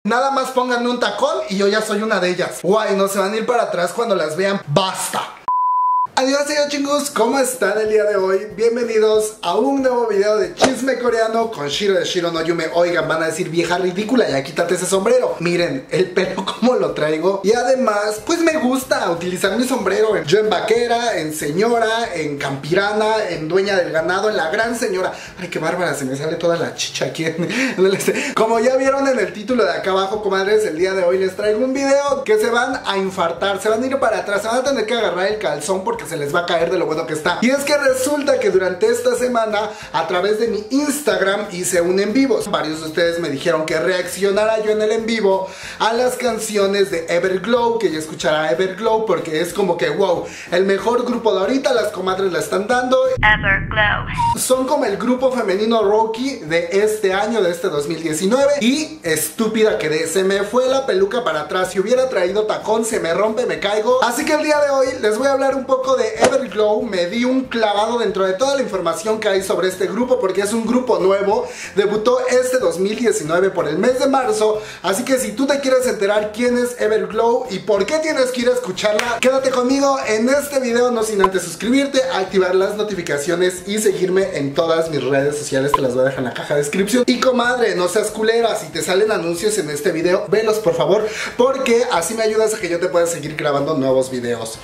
Nada más pónganme un tacón y yo ya soy una de ellas. Guay, no se van a ir para atrás cuando las vean. ¡Basta! Adiós, chicos, ¿cómo están el día de hoy? Bienvenidos a un nuevo video de chisme coreano con Shiro de Shiro no Yume. Oigan, van a decir vieja ridícula, ya quítate ese sombrero. Miren el pelo como lo traigo. Y además, pues me gusta utilizar mi sombrero. Yo en vaquera, en señora, en campirana, en dueña del ganado, en la gran señora. Ay, qué bárbara, se me sale toda la chicha aquí. Como ya vieron en el título de acá abajo, comadres, el día de hoy les traigo un video que se van a infartar, se van a ir para atrás, se van a tener que agarrar el calzón porque se les va a caer de lo bueno que está. Y es que resulta que durante esta semana, a través de mi Instagram, hice un en vivo. Varios de ustedes me dijeron que reaccionara yo en el en vivo a las canciones de Everglow, que ya escuchará Everglow porque es como que wow, el mejor grupo de ahorita, las comadres la están dando. Everglow son como el grupo femenino Rocky de este año, de este 2019. Y estúpida quedé, se me fue la peluca para atrás. Si hubiera traído tacón, se me rompe, me caigo. Así que el día de hoy les voy a hablar un poco de Everglow. Me di un clavado dentro de toda la información que hay sobre este grupo porque es un grupo nuevo, debutó este 2019 por el mes de marzo, así que si tú te quieres enterar quién es Everglow y por qué tienes que ir a escucharla, quédate conmigo en este video, no sin antes suscribirte, activar las notificaciones y seguirme en todas mis redes sociales, te las voy a dejar en la caja de descripción. Y comadre, no seas culera, si te salen anuncios en este video, velos por favor, porque así me ayudas a que yo te pueda seguir grabando nuevos videos.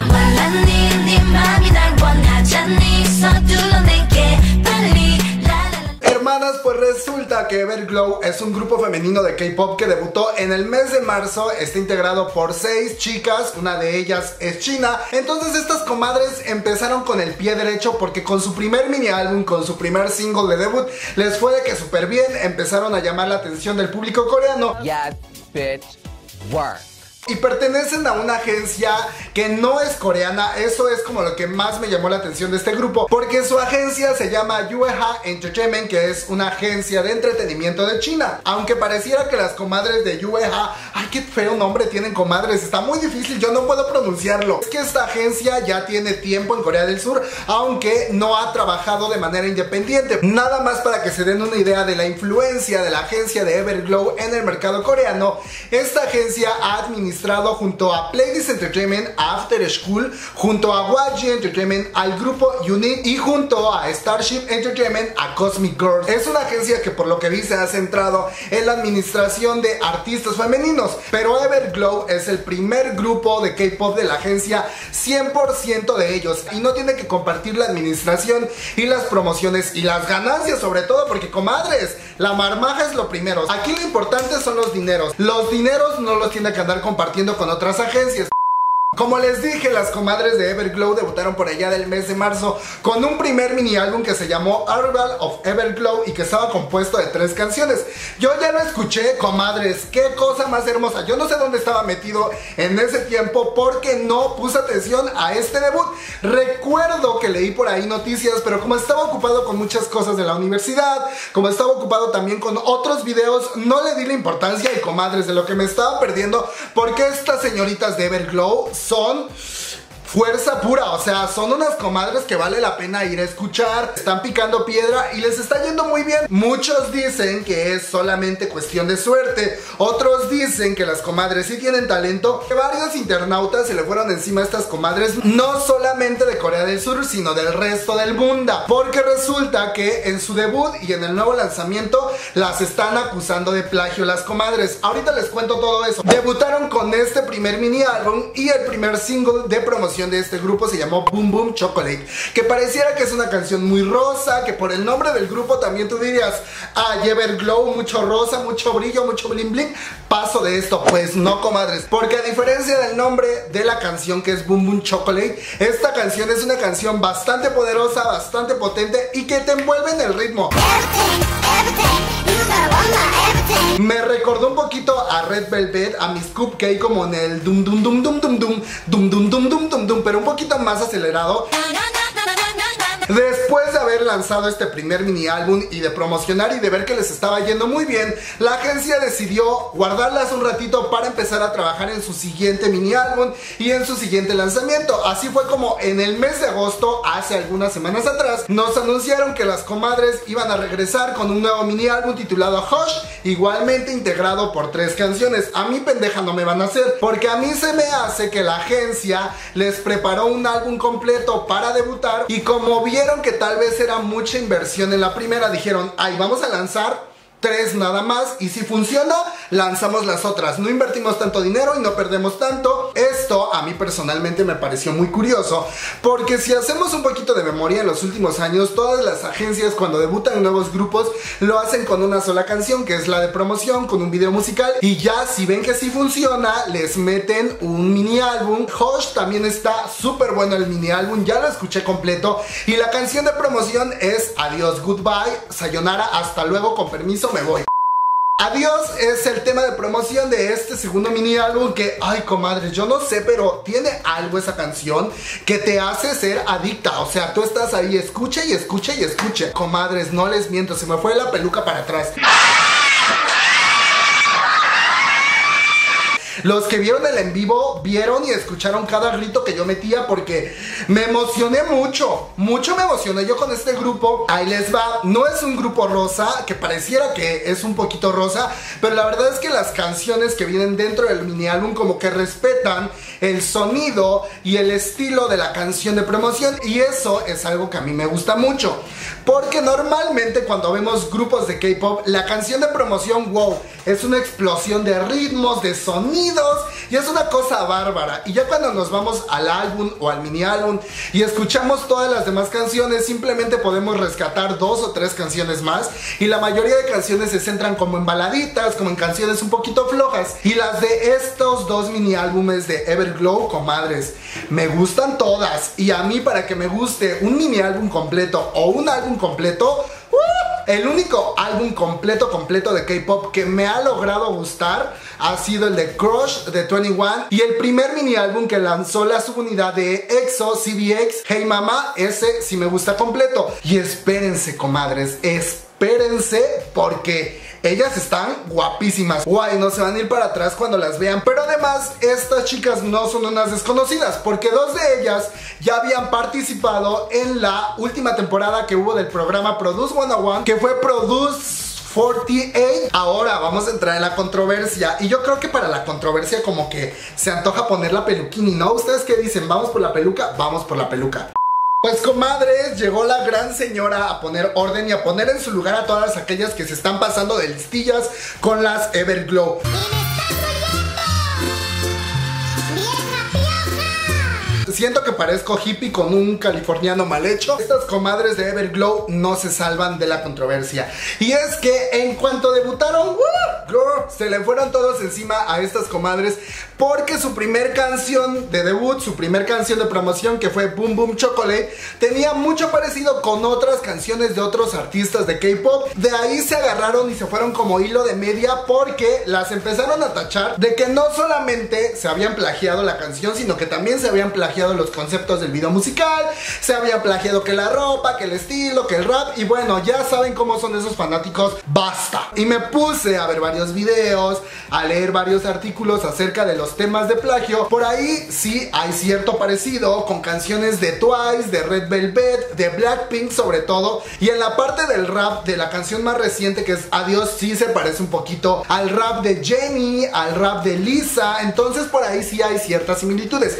Hermanas, pues resulta que Everglow es un grupo femenino de K-pop que debutó en el mes de marzo. Está integrado por 6 chicas, una de ellas es china. Entonces estas comadres empezaron con el pie derecho porque con su primer mini álbum, con su primer single de debut, les fue de que súper bien. Empezaron a llamar la atención del público coreano. Yes, bitch, work. Y pertenecen a una agencia que no es coreana. Eso es como lo que más me llamó la atención de este grupo, porque su agencia se llama UEHA Entertainment, que es una agencia de entretenimiento de China. Aunque pareciera que las comadres de UEHA, ay, qué feo nombre tienen, comadres, está muy difícil, yo no puedo pronunciarlo. Es que esta agencia ya tiene tiempo en Corea del Sur, aunque no ha trabajado de manera independiente. Nada más para que se den una idea de la influencia de la agencia de Everglow en el mercado coreano. Esta agencia ha administrado junto a Playlist Entertainment, a After School, junto a YG Entertainment, al grupo Unit y junto a Starship Entertainment a Cosmic Girls. Es una agencia que por lo que vi se ha centrado en la administración de artistas femeninos, pero Everglow es el primer grupo de K-pop de la agencia, 100% de ellos, y no tiene que compartir la administración y las promociones y las ganancias, sobre todo porque, comadres, la marmaja es lo primero. Aquí lo importante son los dineros. Los dineros no los tiene que andar compartiendo con otras agencias. Como les dije, las comadres de Everglow debutaron por allá del mes de marzo con un primer mini álbum que se llamó Arrival of Everglow y que estaba compuesto de 3 canciones. Yo ya lo escuché, comadres, qué cosa más hermosa. Yo no sé dónde estaba metido en ese tiempo porque no puse atención a este debut. Recuerdo que leí por ahí noticias, pero como estaba ocupado con muchas cosas de la universidad, como estaba ocupado también con otros videos, no le di la importancia. Y comadres, de lo que me estaba perdiendo, porque estas señoritas de Everglow son fuerza pura, o sea, son unas comadres que vale la pena ir a escuchar. Están picando piedra y les está yendo muy bien. Muchos dicen que es solamente cuestión de suerte, otros dicen que las comadres sí tienen talento. Que varios internautas se le fueron encima a estas comadres, no solamente de Corea del Sur, sino del resto del mundo, porque resulta que en su debut y en el nuevo lanzamiento las están acusando de plagio las comadres. Ahorita les cuento todo eso. Debutaron con este primer mini álbum y el primer single de promoción de este grupo se llamó Boom Boom Chocolate, que pareciera que es una canción muy rosa, que por el nombre del grupo también tú dirías, ah, Everglow, mucho rosa, mucho brillo, mucho bling bling. Paso de esto, pues no, comadres, porque a diferencia del nombre de la canción, que es Boom Boom Chocolate, esta canción es una canción bastante poderosa, bastante potente y que te envuelve en el ritmo. Me recordó un poquito a Red Velvet, a Miss Cupcake, como en el dum dum dum dum dum dum dum dum dum dum dum dum, pero un poquito más acelerado. Después de haber lanzado este primer mini álbum y de promocionar y de ver que les estaba yendo muy bien, la agencia decidió guardarlas un ratito para empezar a trabajar en su siguiente mini álbum y en su siguiente lanzamiento. Así fue como en el mes de agosto, hace algunas semanas atrás, nos anunciaron que las comadres iban a regresar con un nuevo mini álbum titulado Hush, igualmente integrado por 3 canciones. A mí pendeja no me van a hacer, porque a mí se me hace que la agencia les preparó un álbum completo para debutar y como vieron que tal vez era mucha inversión en la primera, dijeron, ay, vamos a lanzar 3 nada más y si funciona, lanzamos las otras. No invertimos tanto dinero y no perdemos tanto. Esto a mí personalmente me pareció muy curioso, porque si hacemos un poquito de memoria, en los últimos años todas las agencias cuando debutan nuevos grupos lo hacen con una sola canción, que es la de promoción, con un video musical, y ya si ven que sí funciona, les meten un mini álbum. Hush también está súper bueno el mini álbum, ya lo escuché completo, y la canción de promoción es Adiós, Goodbye, Sayonara, hasta luego, con permiso, me voy. Adiós es el tema de promoción de este segundo mini álbum que, ay comadre, yo no sé, pero tiene algo esa canción que te hace ser adicta. O sea, tú estás ahí, escuche y escuche y escuche. Comadres, no les miento, se me fue la peluca para atrás. Los que vieron el en vivo, vieron y escucharon cada grito que yo metía porque me emocioné mucho, mucho me emocioné yo con este grupo. Ahí les va, no es un grupo rosa, que pareciera que es un poquito rosa, pero la verdad es que las canciones que vienen dentro del mini álbum como que respetan el sonido y el estilo de la canción de promoción, y eso es algo que a mí me gusta mucho, porque normalmente cuando vemos grupos de K-pop, la canción de promoción, wow, es una explosión de ritmos, de sonidos, y es una cosa bárbara. Y ya cuando nos vamos al álbum o al mini álbum y escuchamos todas las demás canciones, simplemente podemos rescatar 2 o 3 canciones más, y la mayoría de canciones se centran como en baladitas, como en canciones un poquito flojas. Y las de estos 2 mini álbumes de Everglow, comadres, me gustan todas. Y a mí, para que me guste un mini álbum completo o un álbum completo, el único álbum completo de K-pop que me ha logrado gustar ha sido el de Crush de 21, y el primer mini álbum que lanzó la subunidad de EXO, CBX, Hey Mama, ese sí me gusta completo. Y espérense, comadres, espérense, porque ellas están guapísimas. Guay, no se van a ir para atrás cuando las vean. Pero además, estas chicas no son unas desconocidas, porque 2 de ellas ya habían participado en la última temporada que hubo del programa Produce 101, que fue Produce 48. Ahora vamos a entrar en la controversia, y yo creo que para la controversia como que se antoja poner la peluquini, ¿no? ¿Ustedes qué dicen? ¿Vamos por la peluca? Vamos por la peluca. Pues comadres, llegó la gran señora a poner orden y a poner en su lugar a todas aquellas que se están pasando de listillas con las Everglow. Siento que parezco hippie con un californiano mal hecho. Estas comadres de Everglow no se salvan de la controversia. Y es que en cuanto debutaron, girl, se le fueron todos encima a estas comadres, porque su primer canción de debut, su primer canción de promoción, que fue Boom Boom Chocolate, tenía mucho parecido con otras canciones de otros artistas de K-pop. De ahí se agarraron y se fueron como hilo de media, porque las empezaron a tachar de que no solamente se habían plagiado la canción, sino que también se habían plagiado los conceptos del video musical, se había plagiado que la ropa, que el estilo, que el rap, y bueno, ya saben cómo son esos fanáticos, basta. Y me puse a ver varios videos, a leer varios artículos acerca de los temas de plagio. Por ahí sí hay cierto parecido con canciones de Twice, de Red Velvet, de Blackpink sobre todo, y en la parte del rap de la canción más reciente, que es Adiós, sí se parece un poquito al rap de Jennie, al rap de Lisa, entonces por ahí sí hay ciertas similitudes.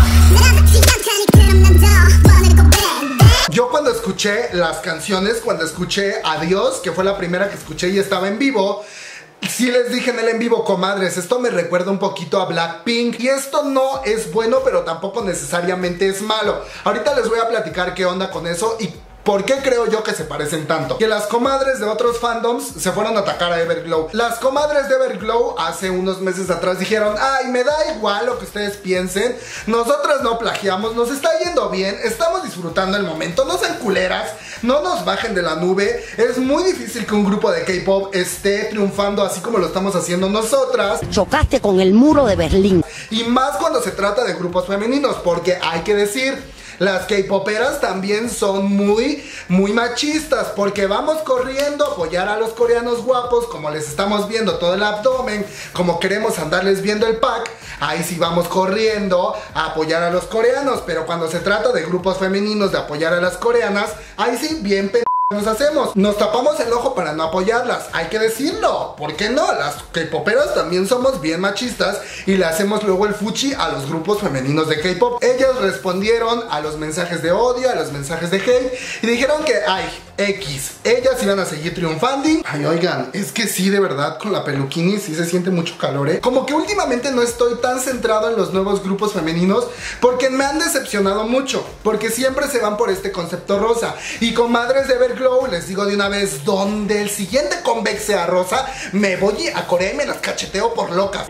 Yo cuando escuché las canciones, cuando escuché Adiós, que fue la primera que escuché y estaba en vivo, sí les dije en el en vivo, comadres, esto me recuerda un poquito a Blackpink, y esto no es bueno, pero tampoco necesariamente es malo. Ahorita les voy a platicar qué onda con eso y ¿por qué creo yo que se parecen tanto? Que las comadres de otros fandoms se fueron a atacar a Everglow. Las comadres de Everglow hace unos meses atrás dijeron, ay, me da igual lo que ustedes piensen, nosotras no plagiamos, nos está yendo bien, estamos disfrutando el momento, no sean culeras, no nos bajen de la nube. Es muy difícil que un grupo de K-pop esté triunfando así como lo estamos haciendo nosotras. Chocaste con el muro de Berlín. Y más cuando se trata de grupos femeninos, porque hay que decir, las K-poperas también son muy machistas, porque vamos corriendo a apoyar a los coreanos guapos, como les estamos viendo todo el abdomen, como queremos andarles viendo el pack, ahí sí vamos corriendo a apoyar a los coreanos, pero cuando se trata de grupos femeninos de apoyar a las coreanas, ahí sí bien nos hacemos, nos tapamos el ojo para no apoyarlas, hay que decirlo, ¿por qué no? Las K-poperas también somos bien machistas y le hacemos luego el fuchi a los grupos femeninos de K-pop. Ellas respondieron a los mensajes de odio, a los mensajes de hate y dijeron que, ay, X, ellas iban a seguir triunfando. Ay, oigan, es que sí, de verdad, con la peluquini sí se siente mucho calor, ¿eh? Como que últimamente no estoy tan centrado en los nuevos grupos femeninos porque me han decepcionado mucho, porque siempre se van por este concepto rosa. Y comadres de Everglow, les digo de una vez, donde el siguiente comeback sea rosa, me voy a Corea y me las cacheteo por locas.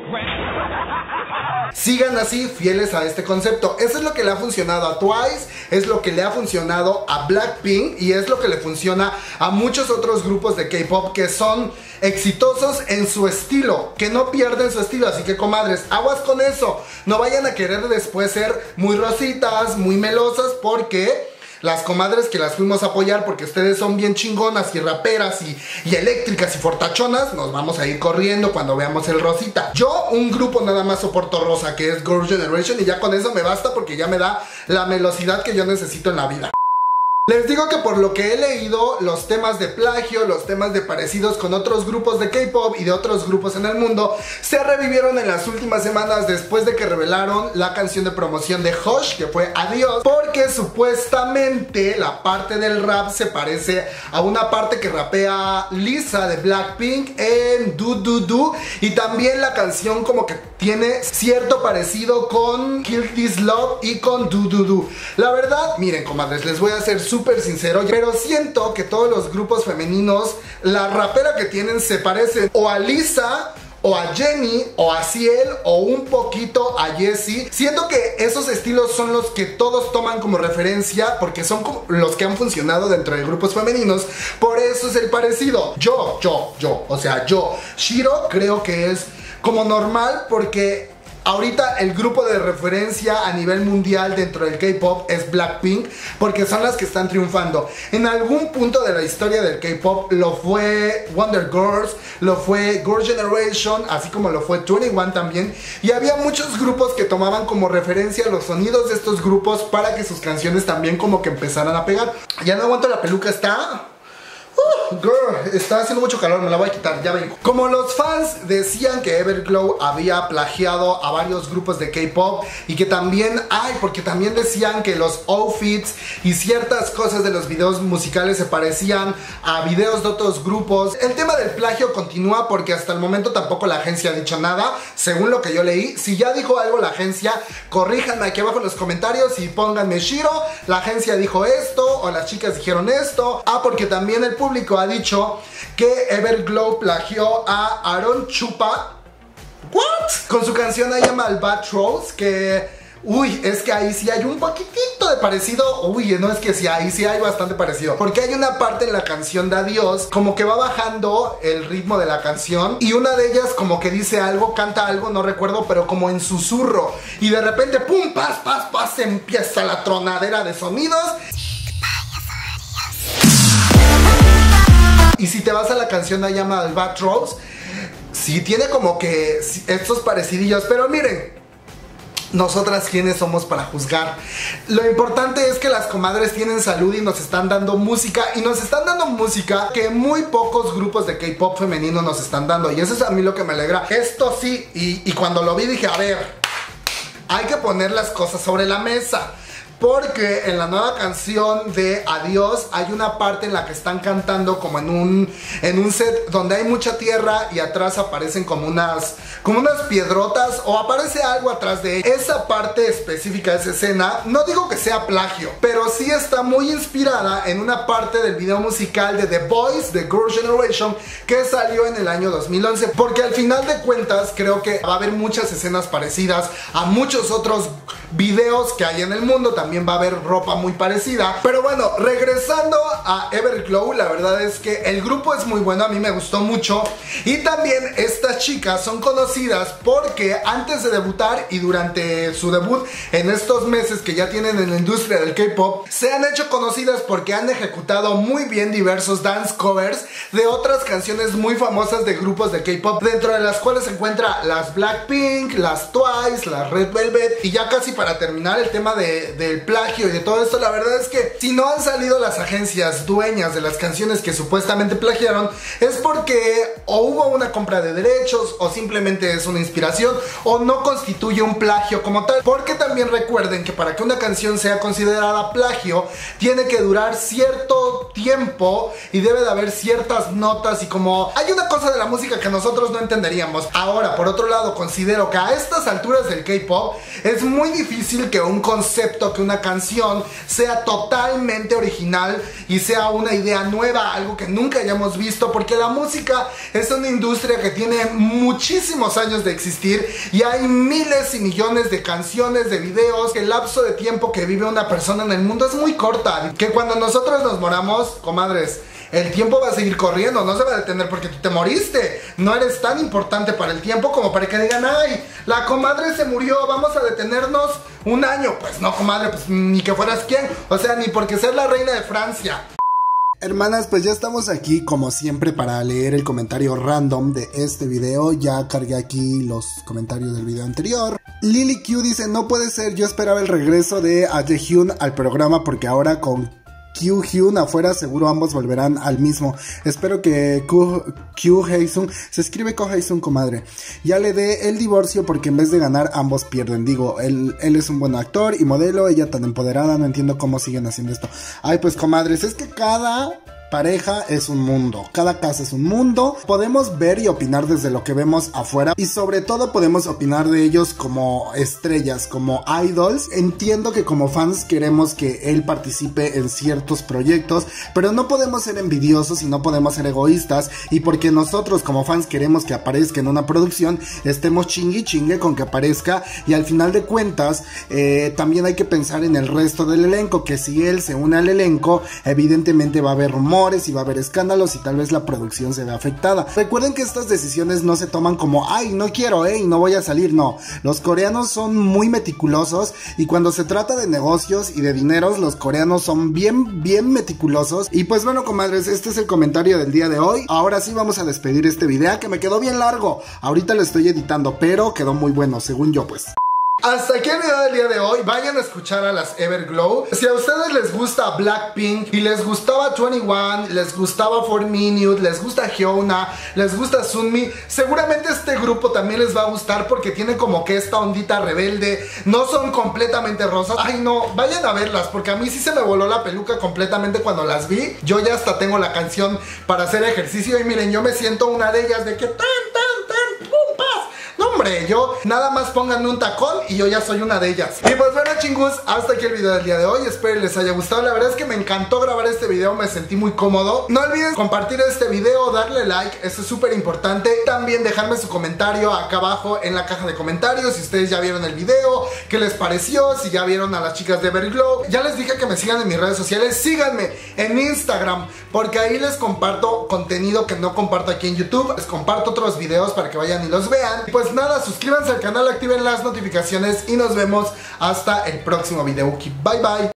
Sigan así, fieles a este concepto. Eso es lo que le ha funcionado a Twice, es lo que le ha funcionado a Blackpink y es lo que le funciona a muchos otros grupos de K-pop que son exitosos en su estilo, que no pierden su estilo. Así que comadres, aguas con eso. No vayan a querer después ser muy rositas, muy melosas, porque las comadres que las fuimos a apoyar porque ustedes son bien chingonas y raperas y eléctricas y fortachonas, nos vamos a ir corriendo cuando veamos el rosita. Yo un grupo nada más soporto rosa, que es Girl Generation, y ya con eso me basta porque ya me da la melosidad que yo necesito en la vida. Les digo que por lo que he leído, los temas de plagio, los temas de parecidos con otros grupos de K-pop y de otros grupos en el mundo se revivieron en las últimas semanas después de que revelaron la canción de promoción de Hush, que fue Adiós, porque supuestamente la parte del rap se parece a una parte que rapea Lisa de Blackpink en Do Do Do, y también la canción como que tiene cierto parecido con Kill This Love y con Do Do Do. La verdad, miren comadres, les voy a ser súper sincero, pero siento que todos los grupos femeninos, la rapera que tienen se parecen o a Lisa, o a Jennie, o a Ciel, o un poquito a Jessie. Siento que esos estilos son los que todos toman como referencia porque son como los que han funcionado dentro de grupos femeninos. Por eso es el parecido. Yo, Shiro, creo que es como normal porque ahorita el grupo de referencia a nivel mundial dentro del K-pop es Blackpink, porque son las que están triunfando. En algún punto de la historia del K-pop lo fue Wonder Girls, lo fue Girl Generation, así como lo fue 21 también. Y había muchos grupos que tomaban como referencia los sonidos de estos grupos para que sus canciones también como que empezaran a pegar. Ya no aguanto, la peluca está... girl, está haciendo mucho calor, me la voy a quitar, ya vengo. Como los fans decían que Everglow había plagiado a varios grupos de K-pop y que también porque también decían que los outfits y ciertas cosas de los videos musicales se parecían a videos de otros grupos. El tema del plagio continúa porque hasta el momento tampoco la agencia ha dicho nada, según lo que yo leí. Si ya dijo algo la agencia, corríjanme aquí abajo en los comentarios y pónganme Shiro, la agencia dijo esto o las chicas dijeron esto. Porque también el público ha dicho que Everglow plagió a Aaron Chupa con su canción I Am Albatross, que es que ahí sí hay un poquitito de parecido. No es que sí, ahí sí hay bastante parecido, porque hay una parte en la canción de Adiós como que va bajando el ritmo de la canción y una de ellas como que dice algo, canta algo, no recuerdo, pero como en susurro, y de repente pum, paz, empieza la tronadera de sonidos. Y si te vas a la canción I Am Albatross, sí tiene como que estos parecidillos, pero miren, nosotras quiénes somos para juzgar. Lo importante es que las comadres tienen salud y nos están dando música, y nos están dando música que muy pocos grupos de K-pop femenino nos están dando, y eso es a mí lo que me alegra. Esto sí, y cuando lo vi dije, a ver, hay que poner las cosas sobre la mesa. Porque en la nueva canción de Adiós hay una parte en la que están cantando como en un set donde hay mucha tierra y atrás aparecen como unas piedrotas, o aparece algo atrás de ella. Esa parte específica de esa escena, no digo que sea plagio, pero sí está muy inspirada en una parte del video musical de The Boys de Girl Generation que salió en el año 2011. Porque al final de cuentas creo que va a haber muchas escenas parecidas a muchos otros videos que hay en el mundo, también va a haber ropa muy parecida. Pero bueno, regresando a Everglow, la verdad es que el grupo es muy bueno, a mí me gustó mucho. Y también estas chicas son conocidas porque antes de debutar y durante su debut en estos meses que ya tienen en la industria del K-pop, se han hecho conocidas porque han ejecutado muy bien diversos dance covers de otras canciones muy famosas de grupos de K-pop, dentro de las cuales se encuentra las Blackpink, las Twice, las Red Velvet. Y ya casi para terminar el tema del plagio y de todo esto, la verdad es que si no han salido las agencias dueñas de las canciones que supuestamente plagiaron, es porque o hubo una compra de derechos, o simplemente es una inspiración, o no constituye un plagio como tal. Porque también recuerden que para que una canción sea considerada plagio, tiene que durar cierto tiempo y debe de haber ciertas notas, y como hay una cosa de la música que nosotros no entenderíamos. Ahora, por otro lado, considero que a estas alturas del K-pop es muy difícil que un concepto, que una canción sea totalmente original y sea una idea nueva, algo que nunca hayamos visto, porque la música es una industria que tiene muchísimos años de existir y hay miles y millones de canciones, de videos. El lapso de tiempo que vive una persona en el mundo es muy corta, que cuando nosotros nos moramos, comadres, el tiempo va a seguir corriendo, no se va a detener porque tú te moriste. No eres tan importante para el tiempo como para que digan, ay, la comadre se murió, vamos a detenernos un año. Pues no, comadre, pues ni que fueras quien, o sea, ni porque ser la reina de Francia. Hermanas, pues ya estamos aquí como siempre para leer el comentario random de este video. Ya cargué aquí los comentarios del video anterior. Lily Q dice, no puede ser, yo esperaba el regreso de Jaehyun al programa porque ahora con Kyuhyun afuera seguro ambos volverán al mismo. Espero que Kyuhyun, se escribe Kyuhyun, comadre, ya le dé el divorcio porque en vez de ganar ambos pierden. Digo, él es un buen actor y modelo, ella tan empoderada, no entiendo cómo siguen haciendo esto. Ay, pues comadres, es que cada pareja es un mundo, cada casa es un mundo. Podemos ver y opinar desde lo que vemos afuera y sobre todo podemos opinar de ellos como estrellas, como idols. Entiendo que como fans queremos que él participe en ciertos proyectos, pero no podemos ser envidiosos y no podemos ser egoístas, y porque nosotros como fans queremos que aparezca en una producción, estemos chingue con que aparezca. Y al final de cuentas también hay que pensar en el resto del elenco, que si él se une al elenco, evidentemente va a haber rumores y va a haber escándalos y tal vez la producción se vea afectada. Recuerden que estas decisiones no se toman como, ay, no quiero, y no voy a salir. No, los coreanos son muy meticulosos y cuando se trata de negocios y de dineros, los coreanos son bien meticulosos. Y pues bueno, comadres, este es el comentario del día de hoy. Ahora sí vamos a despedir este video que me quedó bien largo. Ahorita lo estoy editando, pero quedó muy bueno, según yo pues. Hasta aquí el video del día de hoy. Vayan a escuchar a las Everglow. Si a ustedes les gusta Blackpink y les gustaba 21, les gustaba 4Minute, les gusta Hyuna, les gusta Sunmi, seguramente este grupo también les va a gustar porque tiene como que esta ondita rebelde. No son completamente rosas. Ay no, vayan a verlas porque a mí sí se me voló la peluca completamente cuando las vi. Yo ya hasta tengo la canción para hacer ejercicio y miren, yo me siento una de ellas de que tan, pum, paz. No, hombre, yo nada más pónganme un tacón y yo ya soy una de ellas. Y pues bueno, chingus, hasta aquí el video del día de hoy. Espero les haya gustado. La verdad es que me encantó grabar este video, me sentí muy cómodo. No olviden compartir este video, darle like, eso es súper importante. También dejarme su comentario acá abajo en la caja de comentarios si ustedes ya vieron el video, qué les pareció, si ya vieron a las chicas de Everglow. Ya les dije que me sigan en mis redes sociales. Síganme en Instagram porque ahí les comparto contenido que no comparto aquí en YouTube. Les comparto otros videos para que vayan y los vean. Y pues nada, suscríbanse al canal, activen las notificaciones y nos vemos hasta el próximo video. Bye bye.